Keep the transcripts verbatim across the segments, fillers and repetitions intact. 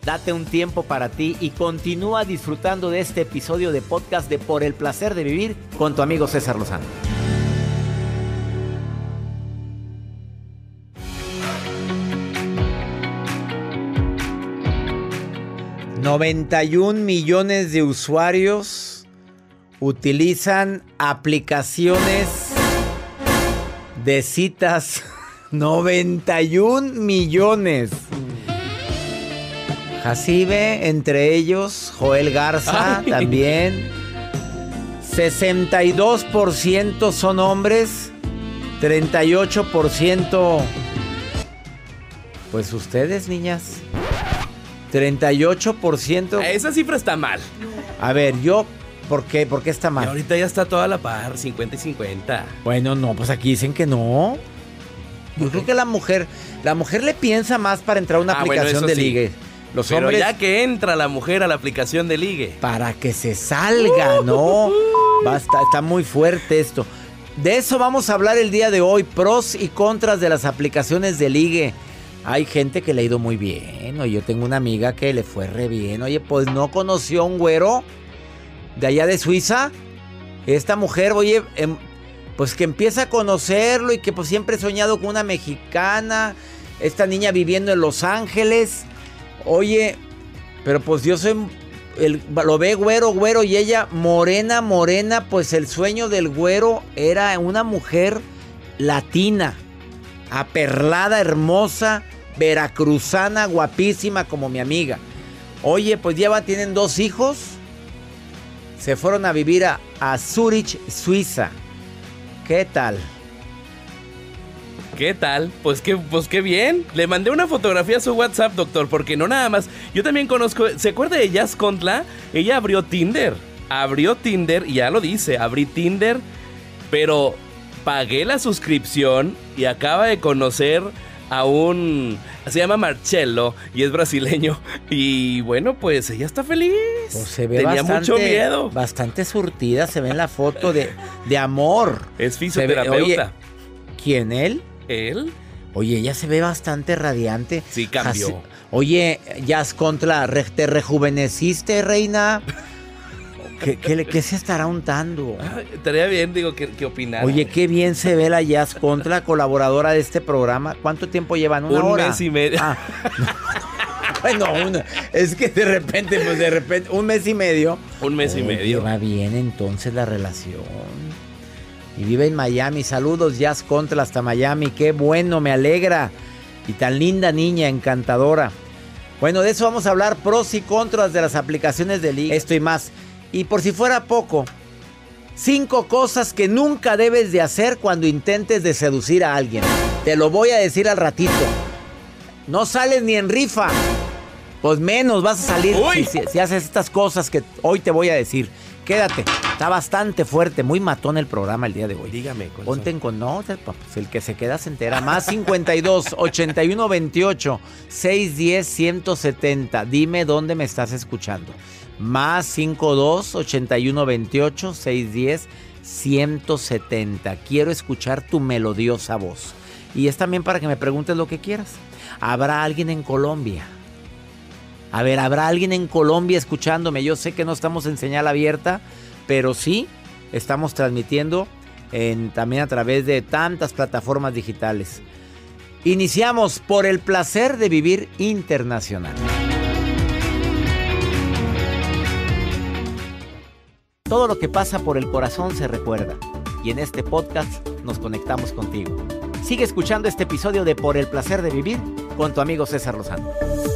Date un tiempo para ti y continúa disfrutando de este episodio de podcast de Por el Placer de Vivir con tu amigo César Lozano. noventa y un millones de usuarios utilizan aplicaciones de citas. noventa y un millones. Jacibe, entre ellos, Joel Garza. Ay. También. sesenta y dos por ciento son hombres, treinta y ocho por ciento pues ustedes, niñas. treinta y ocho por ciento. Esa cifra está mal. A ver, yo, ¿por qué? ¿Por qué está mal? Y ahorita ya está toda la par, cincuenta y cincuenta. Bueno, no, pues aquí dicen que no. Yo okay. creo que la mujer, la mujer le piensa más para entrar a una ah, aplicación bueno, de ligue. Sí. Los Pero hombres, ya que entra la mujer a la aplicación de ligue. Para que se salga, ¿no? Basta, está muy fuerte esto. De eso vamos a hablar el día de hoy. Pros y contras de las aplicaciones de ligue. Hay gente que le ha ido muy bien. Oye, yo tengo una amiga que le fue re bien. Oye, pues no conoció a un güero de allá de Suiza. Esta mujer, oye, eh, pues que empieza a conocerlo y que pues siempre he soñado con una mexicana. Esta niña viviendo en Los Ángeles. Oye, pero pues yo soy, el, lo ve güero, güero y ella morena, morena. Pues el sueño del güero era una mujer latina, aperlada, hermosa, veracruzana, guapísima como mi amiga. Oye, pues ya tienen dos hijos. Se fueron a vivir a, a Zurich, Suiza. ¿Qué tal? ¿Qué tal? Pues qué, pues qué bien. Le mandé una fotografía a su WhatsApp, doctor, porque no nada más. Yo también conozco. ¿Se acuerda de Jazz Contla? Ella abrió Tinder. Abrió Tinder y ya lo dice. Abrí Tinder, pero pagué la suscripción y acaba de conocer a un... Se llama Marcelo y es brasileño. Y bueno, pues ella está feliz. Pues se ve Tenía bastante, mucho miedo. Bastante surtida. Se ve en la foto de, de amor. Es fisioterapeuta. Oye, ¿quién él? ¿Él? Oye, ella se ve bastante radiante. Sí, cambió. Así, oye, Jazz Contla, ¿te rejuveneciste, reina? ¿Qué, qué, qué se estará untando? Ah, estaría bien, digo, ¿qué, qué opinar? Oye, qué bien se ve la Jazz Contla, colaboradora de este programa. ¿Cuánto tiempo llevan? ¿Una Un hora? mes y medio. Ah, no, no, bueno, una, es que de repente, pues de repente, un mes y medio. Un mes Oye, y medio. Va bien entonces la relación. Y vive en Miami. Saludos, Jazz Contla, hasta Miami. Qué bueno, me alegra. Y tan linda niña, encantadora. Bueno, de eso vamos a hablar. Pros y contras de las aplicaciones de ligue. Esto y más. Y por si fuera poco, cinco cosas que nunca debes de hacer cuando intentes de seducir a alguien. Te lo voy a decir al ratito. No sales ni en rifa. Pues menos vas a salir si, si, si haces estas cosas que hoy te voy a decir. Quédate, está bastante fuerte, muy matón el programa el día de hoy. Dígame. Ponte en con... No, pues el que se queda se entera. Más cincuenta y dos, ochenta y uno, veintiocho, seiscientos diez, ciento setenta. Dime dónde me estás escuchando. Más cincuenta y dos, ochenta y uno, veintiocho, seiscientos diez, ciento setenta. Quiero escuchar tu melodiosa voz. Y es también para que me preguntes lo que quieras. ¿Habrá alguien en Colombia? A ver, ¿habrá alguien en Colombia escuchándome? Yo sé que no estamos en señal abierta, pero sí estamos transmitiendo en, también a través de tantas plataformas digitales. Iniciamos Por el Placer de Vivir Internacional. Todo lo que pasa por el corazón se recuerda. Y en este podcast nos conectamos contigo. Sigue escuchando este episodio de Por el Placer de Vivir con tu amigo César Lozano.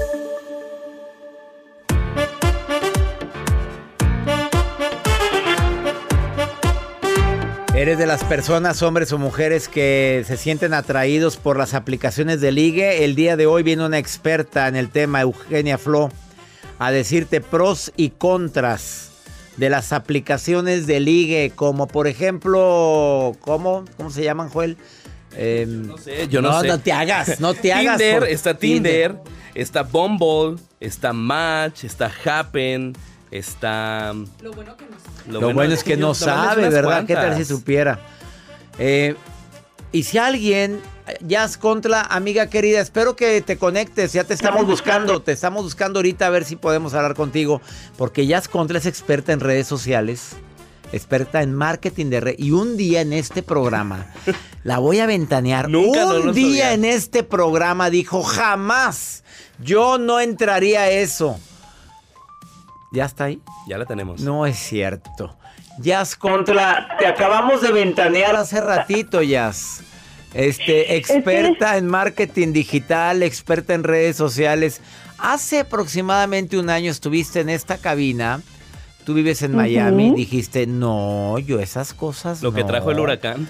¿Eres de las personas, hombres o mujeres, que se sienten atraídos por las aplicaciones de ligue? El día de hoy viene una experta en el tema, Eugenia Flo, a decirte pros y contras de las aplicaciones de ligue, como por ejemplo, ¿cómo? ¿Cómo se llaman, Joel? Eh, yo no sé, yo no, no sé. No te hagas, no te hagas. Tinder, por... está Tinder, Tinder, está Bumble, está Match, está Happen, está... Lo bueno que no sabe. Lo, Lo bueno, bueno es que no sabe, ¿verdad? Cuantas. ¿Qué tal si supiera? Eh, y si alguien Jazz Contra, amiga querida, espero que te conectes, ya te estamos buscando, te estamos buscando ahorita a ver si podemos hablar contigo, porque Jazz Contra es experta en redes sociales, experta en marketing de red, y un día en este programa, la voy a ventanear, Nunca un no día sabía. en este programa dijo, jamás, yo no entraría a eso. ¿Ya está ahí? Ya la tenemos. No es cierto. Jazz Contra, te acabamos de ventanear hace ratito, Jazz. Este, experta en marketing digital, experta en redes sociales. Hace aproximadamente un año estuviste en esta cabina. Tú vives en Miami. Ujú. Dijiste, no, yo esas cosas Lo no. que trajo el huracán.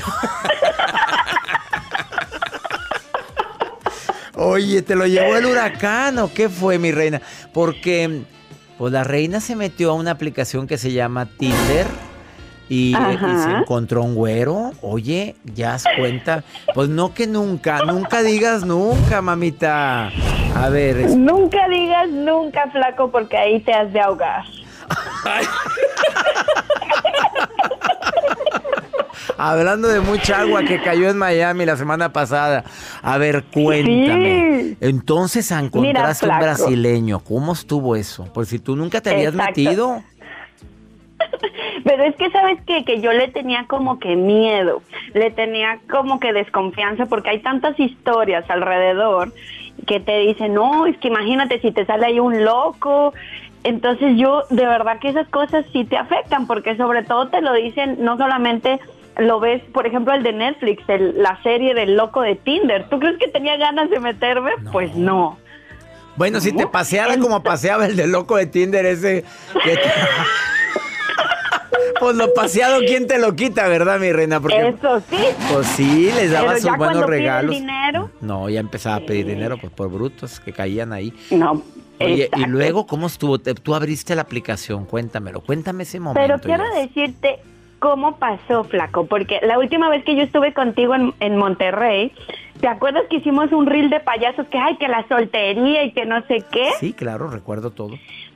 Oye, ¿te lo llevó el huracán o qué fue, mi reina? Porque, pues la reina se metió a una aplicación que se llama Tinder. Y, eh, y se encontró un güero. Oye, ya das cuenta. Pues no que nunca, nunca digas nunca, mamita. A ver, es- Nunca digas nunca, flaco, porque ahí te has de ahogar. Ay, hablando de mucha agua que cayó en Miami la semana pasada. A ver, cuéntame. Sí. Entonces encontraste un flaco. brasileño. ¿Cómo estuvo eso? Por si tú nunca te habías Exacto. metido. Pero es que, ¿sabes qué? Que yo le tenía como que miedo, le tenía como que desconfianza, porque hay tantas historias alrededor que te dicen, no, es que imagínate si te sale ahí un loco. Entonces yo, de verdad que esas cosas sí te afectan, porque sobre todo te lo dicen, no solamente lo ves, por ejemplo, el de Netflix, el- la serie del loco de Tinder. ¿Tú crees que tenía ganas de meterme? No. Pues no. Bueno, si te paseara como paseaba el de loco de Tinder ese. que- Pues lo paseado, ¿quién te lo quita, verdad, mi reina? Porque, Eso sí. pues sí, les daba Pero sus ya buenos cuando piden regalos. dinero. No, ya empezaba a pedir Sí. dinero pues por brutos que caían ahí. No. Oye, y exacto. luego, ¿cómo estuvo? Te- Tú abriste la aplicación, cuéntamelo, cuéntame ese momento. Pero quiero Jazz. decirte cómo pasó, flaco, porque la última vez que yo estuve contigo en, en Monterrey, ¿te acuerdas que hicimos un reel de payasos que, ay, que la soltería y que no sé qué? Sí, claro, recuerdo todo.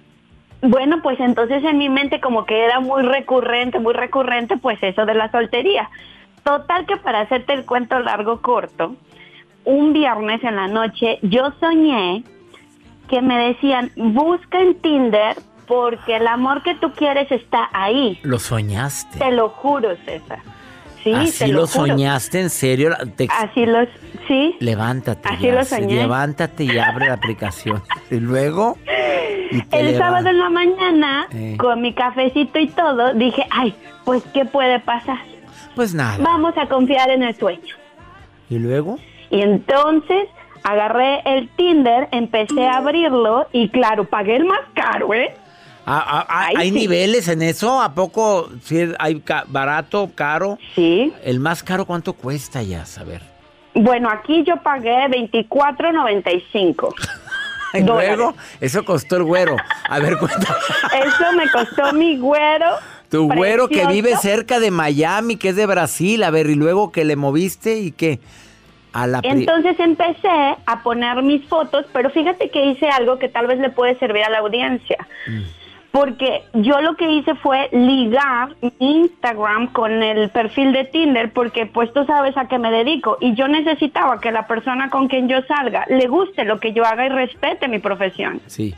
Bueno, pues entonces en mi mente como que era muy recurrente, muy recurrente, pues eso de la soltería. Total que para hacerte el cuento largo corto, un viernes en la noche yo soñé que me decían, busca en Tinder porque el amor que tú quieres está ahí. Lo soñaste. Te lo juro, César. Sí, Así te lo, lo, juro. soñaste, en serio. Te- Así los, sí. Levántate. Así lo Jazz, soñé. Levántate y abre la aplicación. Y luego. y te El leva- sábado en la mañana, Eh. con mi cafecito y todo, dije, ay, pues, ¿qué puede pasar? Pues nada. Vamos a confiar en el sueño. Y luego. Y entonces agarré el Tinder, empecé a abrirlo y claro, pagué el más caro, ¿eh? Ah, ah, ah, Ay, ¿Hay sí. niveles en eso? ¿A poco sí hay ca- barato, caro? Sí. ¿El más caro cuánto cuesta ya? A ver. Bueno, aquí yo pagué veinticuatro noventa y cinco. Y Dólares. luego, eso costó el güero. A ver, cuéntame. Eso me costó mi güero. Tu güero que precioso. vive cerca de Miami, que es de Brasil. A ver, y luego que le moviste y que a la pri- Entonces empecé a poner mis fotos, pero fíjate que hice algo que tal vez le puede servir a la audiencia. Mm. Porque yo lo que hice fue ligar mi Instagram con el perfil de Tinder, porque pues tú sabes a qué me dedico. Y yo necesitaba que la persona con quien yo salga le guste lo que yo haga y respete mi profesión. Sí.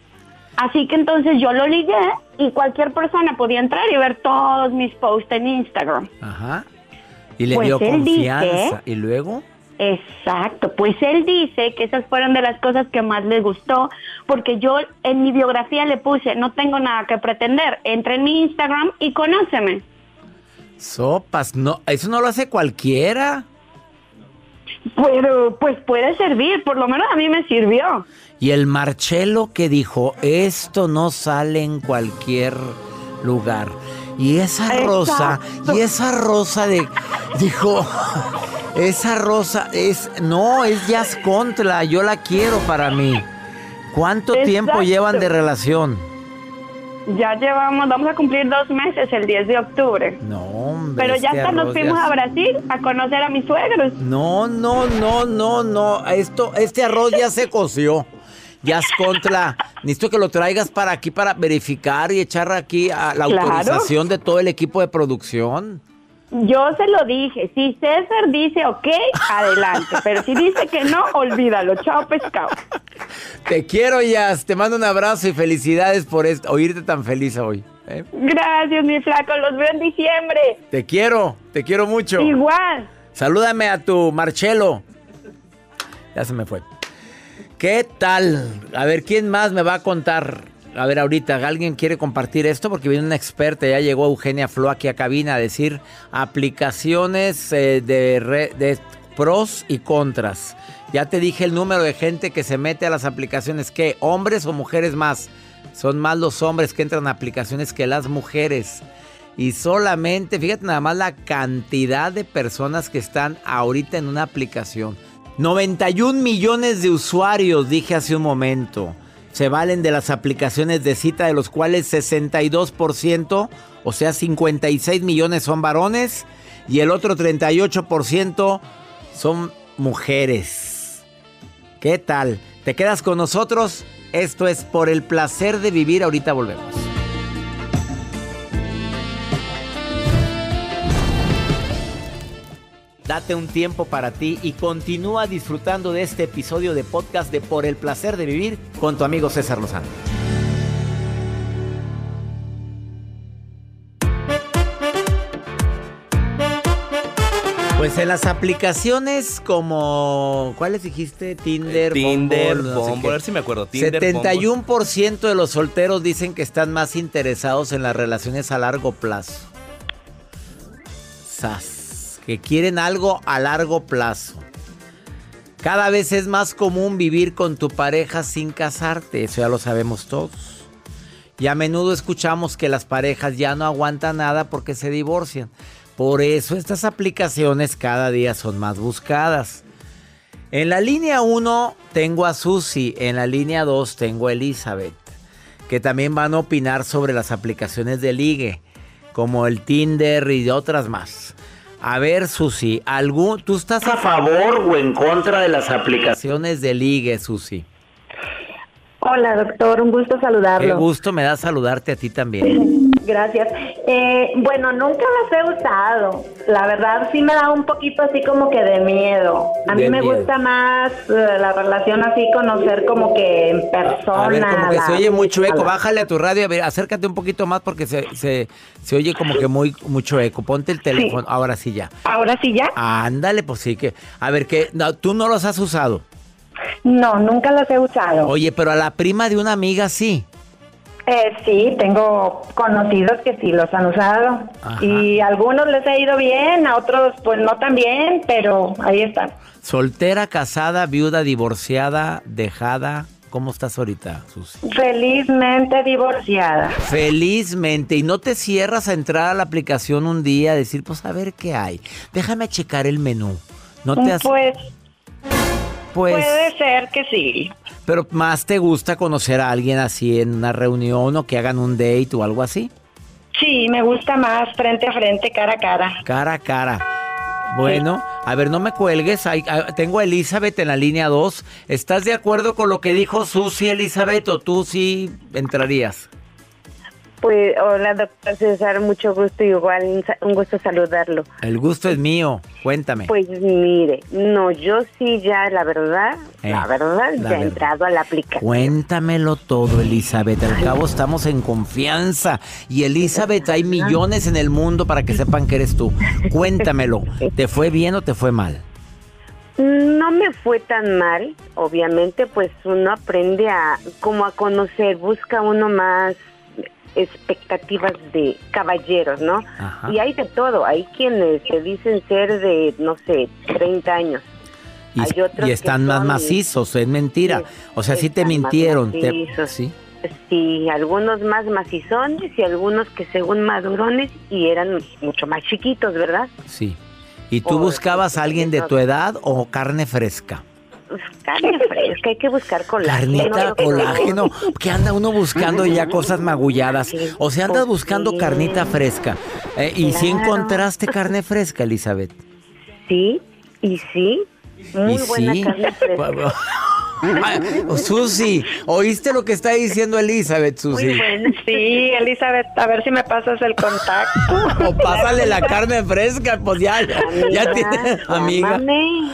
Así que entonces yo lo ligué y cualquier persona podía entrar y ver todos mis posts en Instagram. Ajá. Y le Pues dio él confianza. dice- ¿Y luego? Exacto, pues él dice que esas fueron de las cosas que más le gustó, porque yo en mi biografía le puse, no tengo nada que pretender, entra en mi Instagram y conóceme. Sopas. No, eso no lo hace cualquiera. Pero pues puede servir, por lo menos a mí me sirvió. Y el Marcelo que dijo, esto no sale en cualquier lugar. Y esa rosa, Exacto. y esa rosa de, dijo, esa rosa es, no, es Jazz Contra, yo la quiero para mí. ¿Cuánto tiempo Exacto. llevan de relación? Ya llevamos, vamos a cumplir dos meses el diez de octubre. No, hombre. Pero ya este hasta nos arroz fuimos ya- a Brasil a conocer a mis suegros. No, no, no, no, no. Esto, este arroz ya se coció. Jazz Contra. Necesito que lo traigas para aquí para verificar y echar aquí a la Claro. autorización de todo el equipo de producción. Yo se lo dije, si César dice ok, adelante, pero si dice que no, olvídalo, chao pescado. Te quiero, Jazz, te mando un abrazo y felicidades por esto, oírte tan feliz hoy. ¿eh? Gracias, mi flaco, los veo en diciembre. Te quiero, te quiero mucho. Igual. Salúdame a tu Marcelo. Ya se me fue. ¿Qué tal? A ver, ¿quién más me va a contar? A ver, ahorita, ¿alguien quiere compartir esto? Porque viene una experta, ya llegó Eugenia Flo aquí a cabina a decir aplicaciones eh, de, re, de pros y contras. Ya te dije el número de gente que se mete a las aplicaciones. ¿Qué? ¿Hombres o mujeres más? Son más los hombres que entran a aplicaciones que las mujeres. Y solamente, fíjate nada más la cantidad de personas que están ahorita en una aplicación. noventa y un millones de usuarios, dije hace un momento, se valen de las aplicaciones de cita, de los cuales sesenta y dos por ciento, o sea, cincuenta y seis millones son varones, y el otro treinta y ocho por ciento son mujeres. ¿Qué tal? ¿Te quedas con nosotros? Esto es Por el Placer de Vivir. Ahorita volvemos. Date un tiempo para ti y continúa disfrutando de este episodio de podcast de Por el Placer de Vivir con tu amigo César Lozano. Pues en las aplicaciones como, ¿cuáles dijiste? Tinder, Tinder, Bumble, no sé Bumble, qué. a ver si me acuerdo. Tinder, setenta y uno por ciento Bumble. de los solteros dicen que están más interesados en las relaciones a largo plazo. Sas, que quieren algo a largo plazo. Cada vez es más común vivir con tu pareja sin casarte, eso ya lo sabemos todos. Y a menudo escuchamos que las parejas ya no aguantan nada porque se divorcian. Por eso estas aplicaciones cada día son más buscadas. En la línea uno tengo a Susi, en la línea dos tengo a Elizabeth, que también van a opinar sobre las aplicaciones de ligue, como el Tinder y otras más. A ver, Susi, ¿algún, ¿tú estás a favor o en contra de las aplicaciones de ligue, Susi? Hola, doctor, un gusto saludarlo. Qué gusto me da saludarte a ti también. Gracias. Eh, bueno, nunca las he usado. La verdad sí me da un poquito así como que de miedo. A De mí me miedo. gusta más eh, la relación así, conocer como que en persona. A ver, como que la- se oye mucho eco. la- Bájale a tu radio, a ver, acércate un poquito más porque se, se, se oye como que muy mucho eco. Ponte el teléfono, ahora sí ya. Ahora sí ya. Ándale, pues sí que... A ver, que no, tú no los has usado. No, nunca las he usado. Oye, pero a la prima de una amiga sí. Eh, sí, tengo conocidos que sí los han usado. Ajá. Y a algunos les ha ido bien, a otros pues no tan bien, pero ahí están. Soltera, casada, viuda, divorciada, dejada. ¿Cómo estás ahorita, Susi? Felizmente divorciada. Felizmente. ¿Y no te cierras a entrar a la aplicación un día a decir, pues a ver qué hay? Déjame checar el menú. No te has... Pues Pues... puede ser que sí. Pero más te gusta conocer a alguien así en una reunión o que hagan un date o algo así. Sí, me gusta más frente a frente, cara a cara. Cara a cara. Bueno, a ver, no me cuelgues. Ahí, ah, tengo a Elizabeth en la línea dos. ¿Estás de acuerdo con lo que dijo Susi, Elizabeth, o tú sí entrarías? Pues, hola, doctor César, mucho gusto, igual, un sa- un gusto saludarlo. El gusto es mío. Cuéntame. Pues mire, no, yo sí ya, la verdad, Eh, la verdad, la ya verdad. he entrado a la aplicación. Cuéntamelo todo, Elizabeth. Al cabo estamos en confianza. Y Elizabeth, hay millones en el mundo para que sepan que eres tú. Cuéntamelo. ¿Te fue bien o te fue mal? No me fue tan mal, obviamente, pues uno aprende a, como a conocer, busca uno más expectativas de caballeros, ¿no? Ajá. Y hay de todo, hay quienes se dicen ser de, no sé, treinta años. Y, Hay otros y están que más son- macizos, es mentira. O sea, sí te Están más mintieron. te- macizos. ¿sí? Sí, algunos más macizones y algunos que según madurones y eran mucho más chiquitos, ¿verdad? Sí. ¿Y tú Oh, buscabas a alguien de tu edad o carne fresca? Pues, carne fresca, hay que buscar colágeno. Carnita, colágeno. Que anda uno buscando ya cosas magulladas. O sea, andas buscando Sí. carnita fresca. Eh, ¿Y si Claro. encontraste carne fresca, Elizabeth? Sí, y sí, muy ¿Y buena sí? carne fresca. Ay, Susi, ¿oíste lo que está diciendo Elizabeth, Susi? Muy bueno. Sí, Elizabeth, a ver si me pasas el contacto. O pásale la carne fresca, pues ya, ya tiene amiga. Llámame,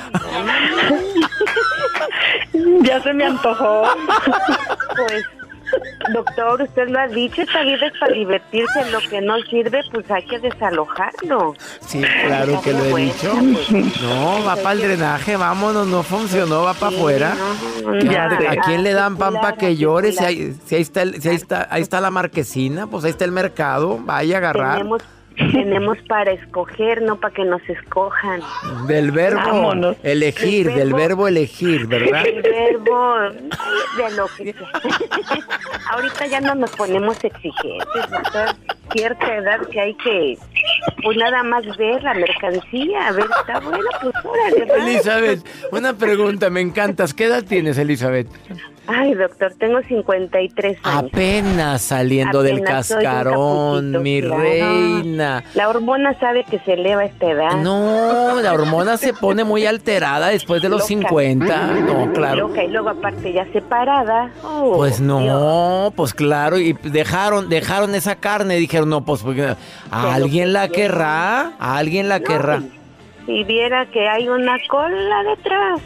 Ya se me antojó. pues, doctor, usted lo ha dicho, esta vida es para divertirse, lo que no sirve, pues hay que desalojarlo. Sí, claro que lo he dicho. No, va para el drenaje, vámonos, no funcionó, va para afuera. No, Ya no, sé. ¿A quién le dan pan para que llore? Si, circular. hay- si ahí está, el- si ahí está, ahí está la marquesina, pues ahí está el mercado, vaya a agarrar. Tenemos, tenemos para escoger, no para que nos escojan. Del verbo Vámonos. elegir, El del verbo- verbo elegir, ¿verdad? El verbo de lo que sea. Ahorita ya no nos ponemos exigentes, doctor. Cierta edad que hay que, pues nada más ver la mercancía, a ver, está buena, pues órale, va. Elizabeth, una pregunta, me encantas. ¿Qué edad tienes, Elizabeth? Ay, doctor, tengo cincuenta y tres años. Apenas saliendo del Apenas soy un cascarón, caputito, mi claro. reina. La hormona sabe que se eleva a esta edad. No, la hormona se pone muy alterada después de los Loca. cincuenta. No, claro. Loca, y luego aparte ya separada. Oh, Pues Dios. no, pues claro, y dejaron, dejaron esa carne, dijeron, no, pues porque a alguien la querrá, a alguien la querrá. Si viera que hay una cola detrás.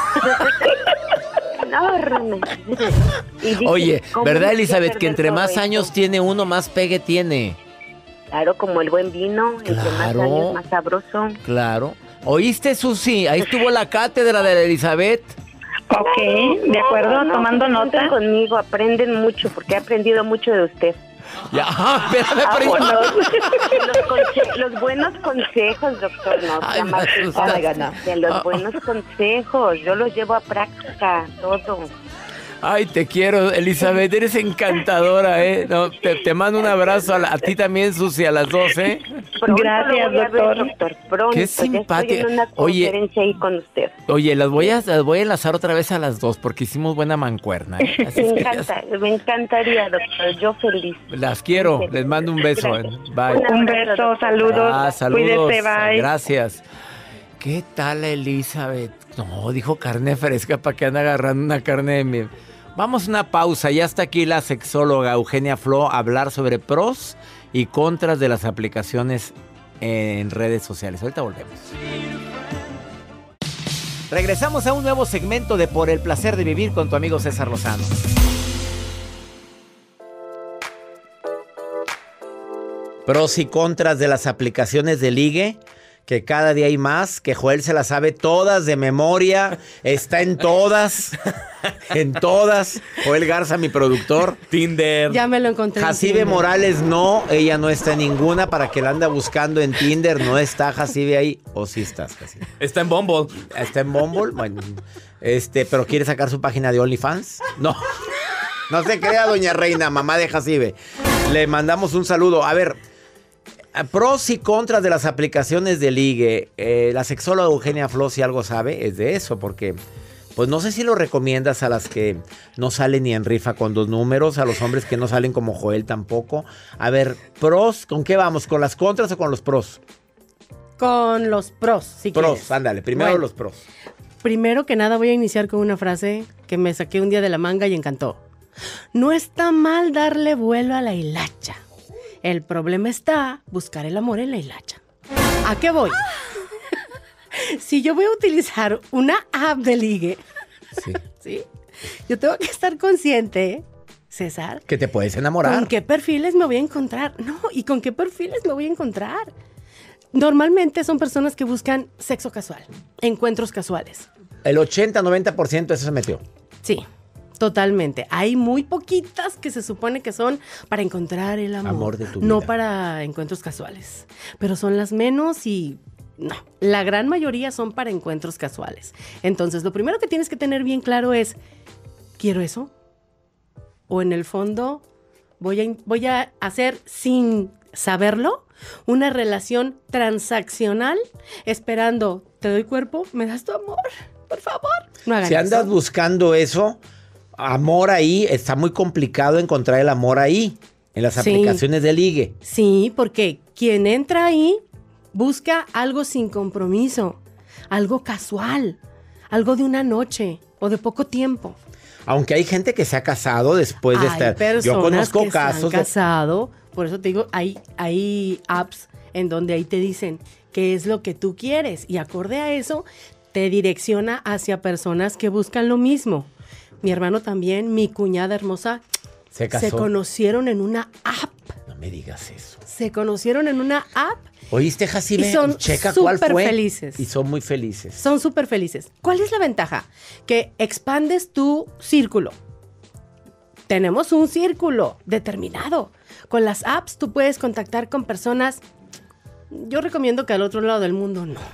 Enorme. Y dice, Oye, ¿cómo ¿verdad, me Elizabeth, quiere que entre perder más todo años esto? tiene uno, más pegue tiene? Claro, como el buen vino, entre más Claro. años, más sabroso. Claro. ¿Oíste, Susi? Ahí estuvo la cátedra de la Elizabeth. Ok, de acuerdo, No, tomando se sienten nota. conmigo, aprenden mucho, porque he aprendido mucho de usted. Ya, ah, espérame, pero- Vámonos. los, conse- los buenos consejos, doctor, no Ay, sea me más asustaste. pesado. De los Ah. buenos consejos, yo los llevo a práctica, todo. Ay, te quiero, Elizabeth, eres encantadora, ¿eh? No, te, te mando un abrazo a, la- a ti también, Susi, a las dos, ¿eh? Pronto Gracias, lo voy a ver, doctor. doctor. Pronto, Qué ya estoy simpática. en una Oye. conferencia ahí con usted. Oye, las voy a, las voy a enlazar otra vez a las dos porque hicimos buena mancuerna, ¿eh? Así Me es que ya encanta, me encantaría, doctor, yo feliz. las quiero, les mando un beso. ¿eh? Bye. Un beso, saludos. Ah, saludos. Cuídese, bye. Gracias. ¿Qué tal, Elizabeth? No, dijo carne fresca, ¿para que anda agarrando una carne de mi...? Vamos a una pausa. Ya está aquí la sexóloga Eugenia Flo a hablar sobre pros y contras de las aplicaciones en redes sociales. Ahorita volvemos. Regresamos a un nuevo segmento de Por el placer de vivir con tu amigo César Lozano. Pros y contras de las aplicaciones de ligue, que cada día hay más, que Joel se las sabe todas de memoria, está en todas, en todas. Joel Garza, mi productor. Tinder. Ya me lo encontré. en Jacibe Tinder. Morales no, ella no está en ninguna, para que la anda buscando en Tinder, no está Jacibe ahí, o sí estás, Jacibe. Está en Bumble. Está en Bumble, bueno, este, pero quiere sacar su página de OnlyFans. No, no se crea, doña Reina, mamá de Jacibe. Le mandamos un saludo. A ver, pros y contras de las aplicaciones de ligue. Eh, la sexóloga Eugenia Flo, si algo sabe, es de eso, porque pues no sé si lo recomiendas a las que no salen ni en rifa con dos números, a los hombres que no salen como Joel tampoco. A ver, pros, ¿con qué vamos? ¿Con las contras o con los pros? Con los pros, si Pros, quieres. ándale, primero Bueno. los pros. Primero que nada voy a iniciar con una frase que me saqué un día de la manga y encantó. No está mal darle vuelo a la hilacha. El problema está buscar el amor en la hilacha. ¿A qué voy? Si yo voy a utilizar una app de ligue, Sí. ¿sí? Yo tengo que estar consciente, César, Que te puedes enamorar. ¿con qué perfiles me voy a encontrar? No, ¿y con qué perfiles me voy a encontrar? Normalmente son personas que buscan sexo casual, encuentros casuales. El ochenta, noventa por ciento de eso se metió. Sí, totalmente. Hay muy poquitas que se supone que son para encontrar el amor. Amor de tu No vida. para encuentros casuales. Pero son las menos y no. La gran mayoría son para encuentros casuales. Entonces, lo primero que tienes que tener bien claro es, ¿quiero eso? O en el fondo, voy a, in- voy a hacer sin saberlo una relación transaccional esperando, te doy cuerpo, me das tu amor, por favor. No hagan Si andas eso. buscando eso, amor ahí, está muy complicado encontrar el amor ahí, en las Sí. aplicaciones de ligue. Sí, porque quien entra ahí busca algo sin compromiso, algo casual, algo de una noche, o de poco tiempo. Aunque hay gente que se ha casado después de Hay estar. personas Yo conozco que casos se han de- casado, por eso te digo, hay, hay apps en donde ahí te dicen qué es lo que tú quieres y acorde a eso te direcciona hacia personas que buscan lo mismo. Mi hermano también, mi cuñada hermosa, se casó. se conocieron en una app. No me digas eso. Se conocieron en una app. ¿Oíste, Jacime? Y son Checa cuál súper fue. felices. Y son muy felices. Son súper felices. ¿Cuál es la ventaja? Que expandes tu círculo. Tenemos un círculo determinado. Con las apps tú puedes contactar con personas. Yo recomiendo que al otro lado del mundo no.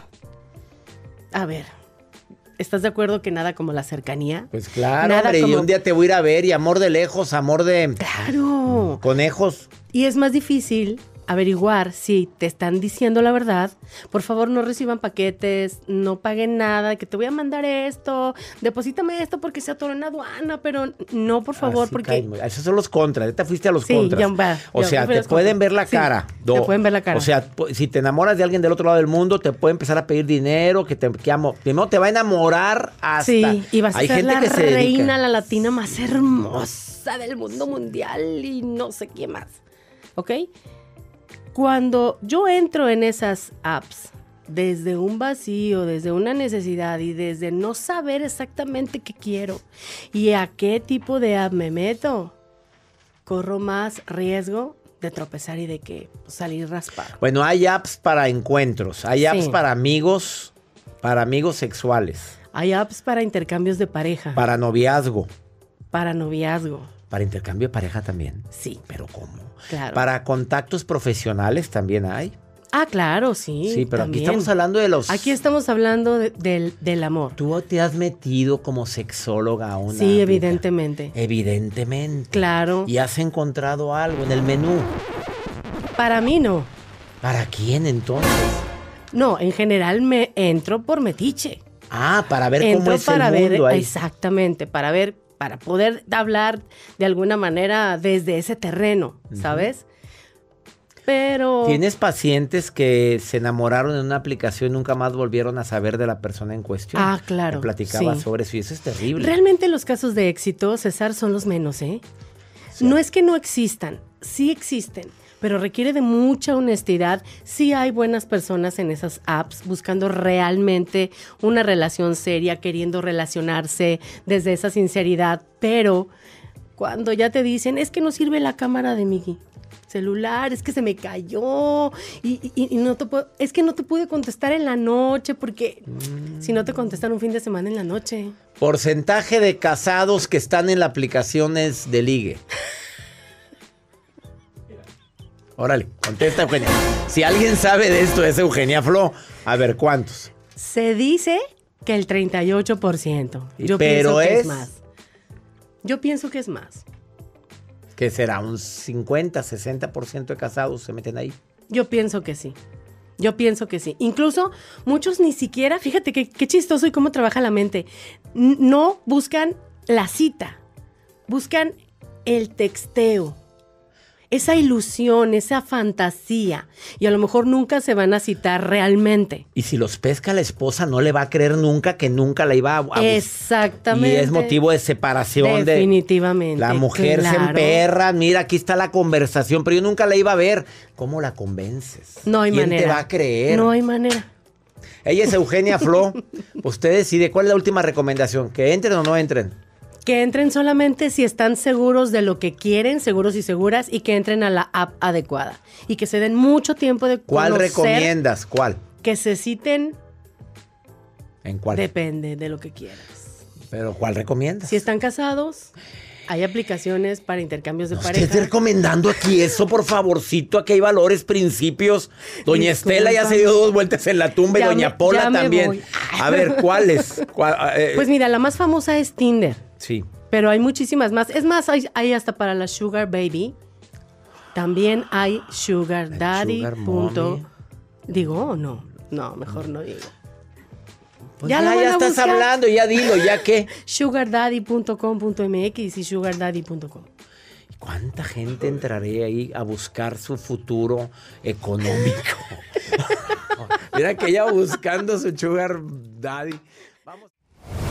A ver, ¿estás de acuerdo que nada como la cercanía? Pues claro, Nada hombre, y como- un día te voy a ir a ver y amor de lejos, amor de Claro. conejos. Y es más difícil averiguar si te están diciendo la verdad. Por favor, no reciban paquetes, no paguen nada, que te voy a mandar esto, deposítame esto porque se atoró en aduana, pero no, por favor, Así porque... cae muy- Esos son los contras. Ya te fuiste a los Sí, contras. ya va, o ya sea, fui a te los pueden contras. ver la Sí, cara. te pueden ver la cara. O sea, pu- si te enamoras de alguien del otro lado del mundo, te puede empezar a pedir dinero, que te que amo. Primero te va a enamorar hasta. Sí, y vas a Hay ser gente la que se dedica. reina, la latina más hermosa del mundo mundial y no sé qué más. ¿Ok? Cuando yo entro en esas apps desde un vacío, desde una necesidad y desde no saber exactamente qué quiero y a qué tipo de app me meto, corro más riesgo de tropezar y de que salir raspado. Bueno, hay apps para encuentros, hay apps Sí. para amigos, para amigos sexuales, Hay apps para intercambios de pareja, para noviazgo, para noviazgo. para intercambio de pareja también. Sí, Pero ¿cómo? claro. Para contactos profesionales también hay. Ah, claro, sí. Sí, pero también. aquí estamos hablando de los... Aquí estamos hablando de- del, del amor. Tú te has metido como sexóloga a una Sí, aplica- evidentemente. Evidentemente. Claro. Y has encontrado algo en el menú. Para mí no. ¿Para quién entonces? No, en general me entro por metiche. Ah, para ver cómo Entro es para el ver, mundo ahí. exactamente, para ver, para poder hablar de alguna manera desde ese terreno, ¿sabes? Pero ¿Tienes pacientes que se enamoraron en una aplicación y nunca más volvieron a saber de la persona en cuestión? Ah, claro, Me platicaba sí. sobre eso y eso es terrible. realmente los casos de éxito, César, son los menos, ¿eh? No es que no existan, sí existen, pero requiere de mucha honestidad. Sí hay buenas personas en esas apps buscando realmente una relación seria, queriendo relacionarse desde esa sinceridad, pero cuando ya te dicen, es que no sirve la cámara de mi celular, es que se me cayó y, y- y no te puedo, es que no te pude contestar en la noche porque si no te contestan un fin de semana en la noche. Porcentaje de casados que están en las aplicaciones de ligue. Órale, contesta, Eugenia. Si alguien sabe de esto, es Eugenia Flo. A ver, ¿cuántos? Se dice que el treinta y ocho por ciento. Y- Yo pero pienso que es- es más. Yo pienso que es más. ¿Qué será? ¿Un cincuenta, sesenta por ciento de casados se meten ahí? Yo pienso que sí. Yo pienso que sí. Incluso muchos ni siquiera, fíjate qué, qué chistoso y cómo trabaja la mente. N- No buscan la cita, buscan el texteo. Esa ilusión, esa fantasía. Y a lo mejor nunca se van a citar realmente. Y si los pesca la esposa, no le va a creer nunca que nunca la iba a, a bus- Exactamente. Y es motivo de separación de... Definitivamente. La mujer se claro. emperra, mira, aquí está la conversación, pero yo nunca la iba a ver. ¿Cómo la convences? No hay ¿Quién manera. te va a creer? No hay manera. Ella es Eugenia Flo. Usted decide cuál es la última recomendación, que entren o no entren. Que entren solamente si están seguros de lo que quieren, seguros y seguras, y que entren a la app adecuada. Y que se den mucho tiempo de ¿Cuál conocer, recomiendas? ¿Cuál? que se citen, ¿En cuál? depende de lo que quieras. Pero ¿cuál recomiendas? Si están casados, hay aplicaciones para intercambios de No pareja. estés recomendando aquí eso, por favorcito. Aquí hay valores, principios. Doña Disculpa. Estela ya se dio dos vueltas en la tumba y Ya Doña me- Pola ya me también. voy. A ver, ¿cuáles? ¿Cuál, eh, Pues mira, la más famosa es Tinder, sí. pero hay muchísimas más. Es más, hay, hay hasta para la Sugar Baby. También hay Sugar Daddy. Sugar punto- Mommy. ¿Digo o no? No, mejor no digo. Pues Ya ya, la ya, van a estás buscar. hablando, ya dilo, ya qué. sugar daddy punto com punto m x y sugar daddy punto com. ¿Cuánta gente entraré ahí a buscar su futuro económico? Mira que ella buscando su sugar daddy. Vamos.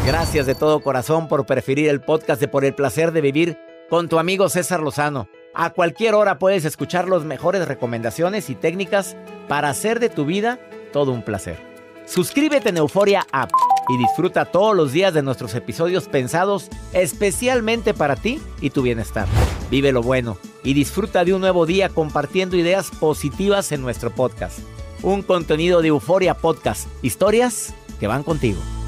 Gracias de todo corazón por preferir el podcast de Por el Placer de Vivir con tu amigo César Lozano. A cualquier hora puedes escuchar las mejores recomendaciones y técnicas para hacer de tu vida todo un placer. Suscríbete en Euforia App y disfruta todos los días de nuestros episodios pensados especialmente para ti y tu bienestar. Vive lo bueno y disfruta de un nuevo día compartiendo ideas positivas en nuestro podcast. Un contenido de Euforia Podcast. Historias que van contigo.